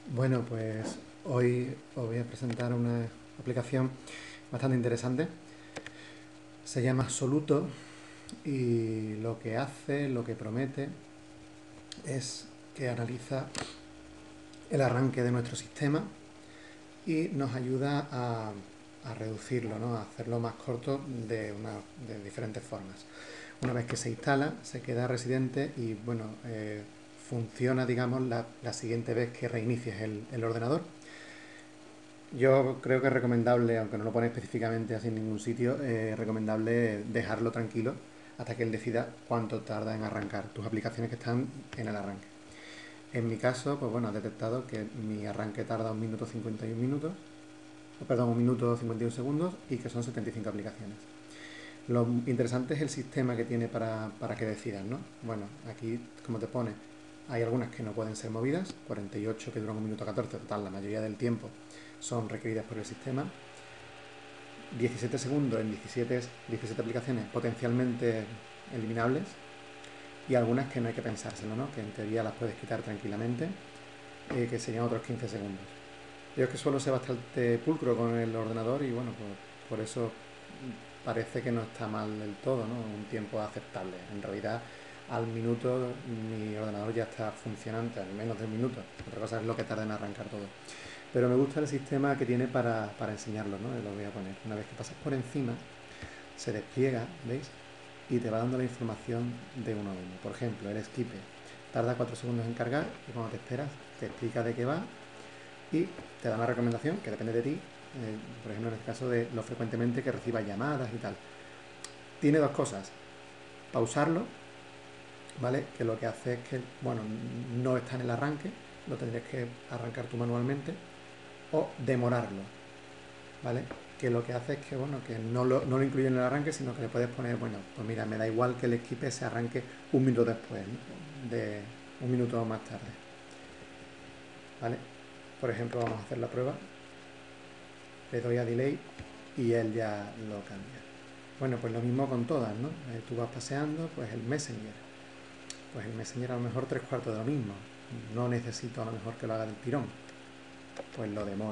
Bueno, pues hoy os voy a presentar una aplicación bastante interesante. Se llama Soluto y lo que hace, lo que promete, es que analiza el arranque de nuestro sistema y nos ayuda a reducirlo, ¿no? A hacerlo más corto de diferentes formas. Una vez que se instala, se queda residente y bueno, funciona, digamos, la siguiente vez que reinicies el ordenador. Yo creo que es recomendable, aunque no lo pone específicamente así en ningún sitio, recomendable dejarlo tranquilo hasta que él decida cuánto tarda en arrancar tus aplicaciones que están en el arranque. En mi caso, pues bueno, ha detectado que mi arranque tarda 1 minuto 51 minutos, o perdón, 1 minuto 51 segundos y que son 75 aplicaciones. Lo interesante es el sistema que tiene para que decidas, ¿no? Bueno, aquí, como te pone, hay algunas que no pueden ser movidas, 48 que duran 1 minuto 14, total, la mayoría del tiempo son requeridas por el sistema. 17 segundos en 17 aplicaciones potencialmente eliminables y algunas que no hay que pensárselo, ¿no? Que en teoría las puedes quitar tranquilamente, que serían otros 15 segundos. Yo es que suelo ser bastante pulcro con el ordenador y bueno, pues por eso parece que no está mal del todo, ¿no? Un tiempo aceptable. En realidad, al minuto mi ordenador ya está funcionante, en menos de un minuto. Otra cosa es lo que tarda en arrancar todo. Pero me gusta el sistema que tiene para enseñarlo, ¿no? Lo voy a poner. Una vez que pasas por encima, se despliega, ¿veis? Y te va dando la información de uno a uno. Por ejemplo, el Skipper tarda 4 segundos en cargar y cuando te esperas te explica de qué va y te da una recomendación que depende de ti, por ejemplo en el caso de lo frecuentemente que recibas llamadas y tal. Tiene dos cosas: pausarlo, ¿vale? Que lo que hace es que, bueno, no está en el arranque, lo tendrías que arrancar tú manualmente, o demorarlo, ¿vale? Que lo que hace es que, bueno, que no lo incluye en el arranque, sino que le puedes poner, bueno, pues mira, me da igual que el Skip se arranque un minuto después, ¿no? De un minuto más tarde, ¿vale? Por ejemplo, vamos a hacer la prueba, le doy a delay y él ya lo cambia. Bueno, pues lo mismo con todas, ¿no? Tú vas paseando, pues el Messenger. Pues el Messenger a lo mejor 3/4 de lo mismo. No necesito a lo mejor que lo haga del tirón. Pues lo demoro.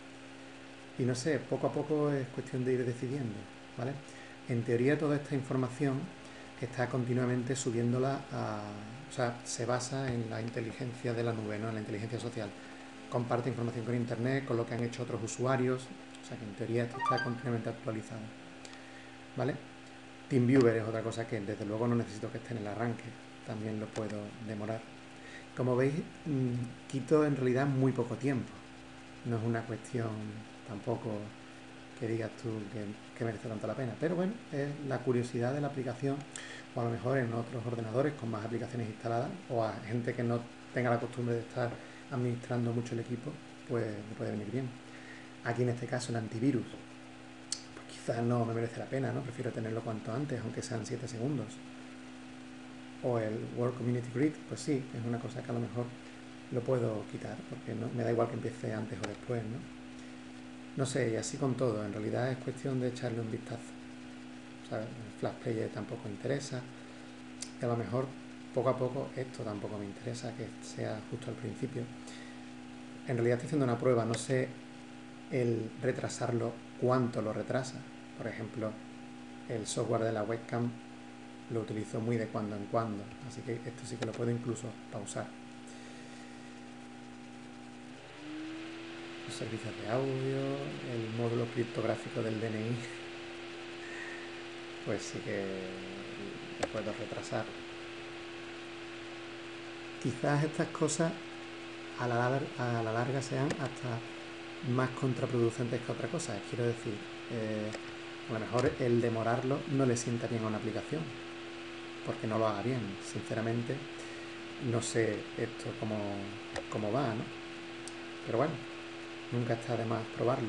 Y no sé, poco a poco es cuestión de ir decidiendo, ¿vale? En teoría toda esta información está continuamente subiéndola a... O sea, se basa en la inteligencia de la nube, ¿no? En la inteligencia social. Comparte información con internet, con lo que han hecho otros usuarios. O sea que en teoría esto está continuamente actualizado, ¿vale? TeamViewer es otra cosa que desde luego no necesito que esté en el arranque. También lo puedo demorar. Como veis, quito en realidad muy poco tiempo. No es una cuestión tampoco que digas tú que merece tanto la pena. Pero bueno, es la curiosidad de la aplicación, o a lo mejor en otros ordenadores con más aplicaciones instaladas, o a gente que no tenga la costumbre de estar administrando mucho el equipo, pues le puede venir bien. Aquí en este caso el antivirus, pues quizás no me merece la pena, ¿no? Prefiero tenerlo cuanto antes, aunque sean 7 segundos. O el World Community Grid, pues sí, es una cosa que a lo mejor lo puedo quitar, porque no, me da igual que empiece antes o después, ¿no? No sé, y así con todo, en realidad es cuestión de echarle un vistazo. O sea, el Flash Player tampoco interesa, y a lo mejor poco a poco esto tampoco me interesa, que sea justo al principio. En realidad estoy haciendo una prueba, no sé el retrasarlo cuánto lo retrasa. Por ejemplo, el software de la webcam lo utilizo muy de cuando en cuando, así que esto sí que lo puedo incluso pausar. Los servicios de audio, el módulo criptográfico del DNI, pues sí que lo puedo retrasar. Quizás estas cosas a la larga sean hasta más contraproducentes que otra cosa. Quiero decir, a lo mejor el demorarlo no le sienta bien a una aplicación, porque no lo haga bien. Sinceramente, no sé esto cómo va, ¿no? Pero bueno, nunca está de más probarlo.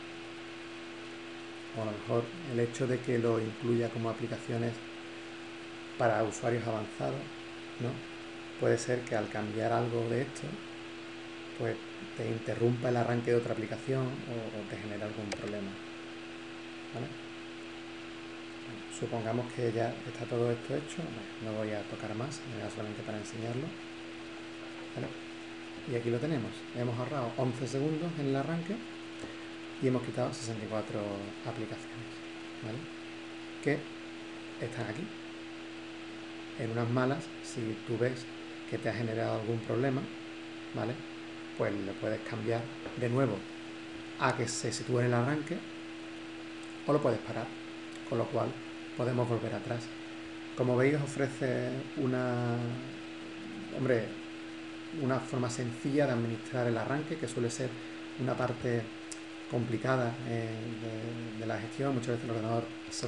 O a lo mejor el hecho de que lo incluya como aplicaciones para usuarios avanzados, ¿no? Puede ser que al cambiar algo de esto, pues te interrumpa el arranque de otra aplicación o te genere algún problema, ¿vale? Supongamos que ya está todo esto hecho, no voy a tocar más, era solamente para enseñarlo, ¿vale? Y aquí lo tenemos. Hemos ahorrado 11 segundos en el arranque y hemos quitado 64 aplicaciones, ¿vale? Que están aquí. En unas malas, si tú ves que te ha generado algún problema, ¿vale? Pues le puedes cambiar de nuevo a que se sitúe en el arranque o lo puedes parar, con lo cual podemos volver atrás. Como veis, ofrece una forma sencilla de administrar el arranque, que suele ser una parte complicada de la gestión. Muchas veces el ordenador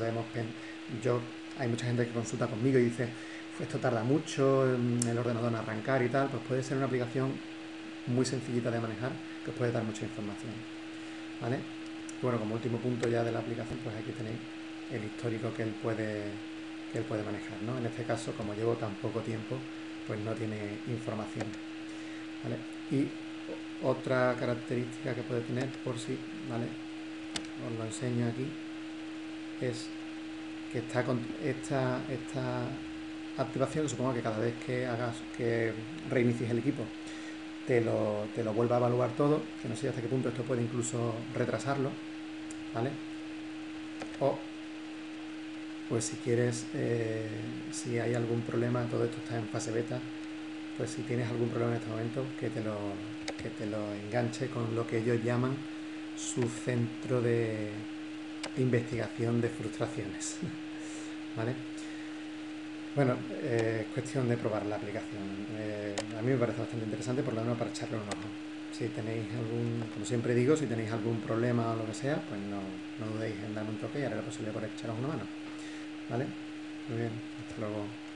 hay mucha gente que consulta conmigo y dice, esto tarda mucho el ordenador en arrancar y tal. Pues puede ser una aplicación muy sencillita de manejar que os puede dar mucha información, ¿vale? Y bueno, como último punto ya de la aplicación, pues aquí tenéis el histórico que él puede manejar, ¿no? En este caso, como llevo tan poco tiempo, pues no tiene información, ¿vale? Y otra característica que puede tener, por si, ¿vale? Os lo enseño aquí, es que está con esta activación, supongo que cada vez que reinicies el equipo te lo vuelva a evaluar todo, que no sé hasta qué punto esto puede incluso retrasarlo, ¿vale? O pues si quieres, si hay algún problema, todo esto está en fase beta, pues si tienes algún problema en este momento, que te lo enganche con lo que ellos llaman su centro de investigación de frustraciones, ¿vale? Bueno, es cuestión de probar la aplicación. A mí me parece bastante interesante, por lo menos para echarle un ojo. Si tenéis como siempre digo, si tenéis algún problema o lo que sea, pues no dudéis en darme un toque y haré lo posible por echaros una mano, ¿vale? Muy bien, hasta luego.